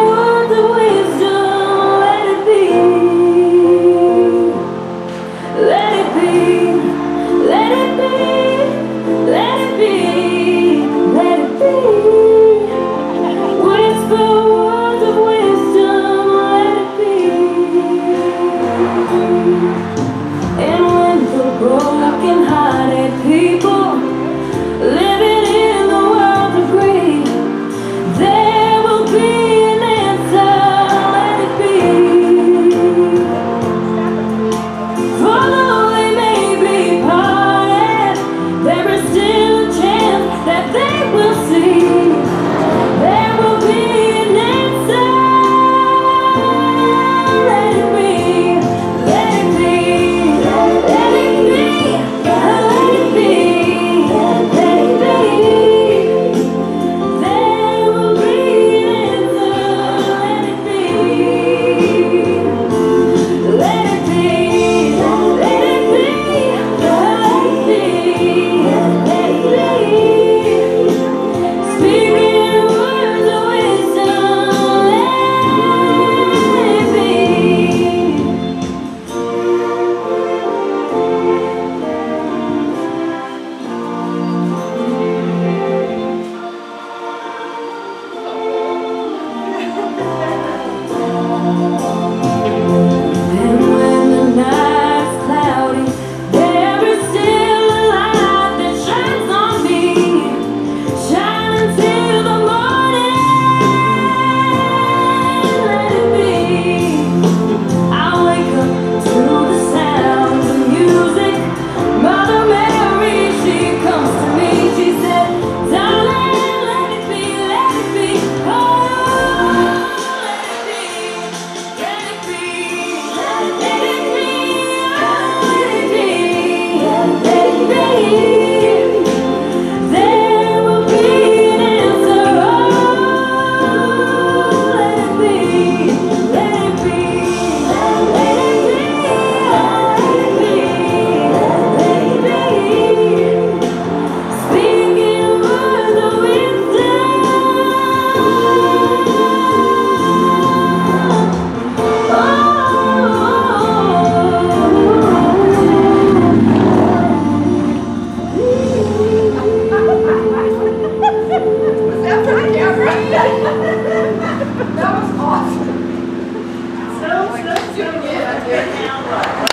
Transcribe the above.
words of wisdom, let it be. Let it be, let it be, let it be, let it be. Whisper words of wisdom, let it be. And when the broken-hearted people living in the world agree, there will be an answer, let it be. For though they may be parted, there is still a chance that they will see. There will be an answer, let it be, let it be, let it be, let it be, let it be. There will be an answer, let it be. Let it be, let it be, let it be. Speaking words of wisdom, let it be. And when the night's cloudy, there is still a light that shines on me. Shine until the morning, let it be. I wake up to the sound of music. Mother Mary, she comes to me. She said, darling, let it be, let it be. Oh, let it be, let it be, let it be, let it be. There will be an answer. Oh, let it be, let it be, let it be, let it be. Speaking words of wisdom. Was that for the camera? That was awesome. So,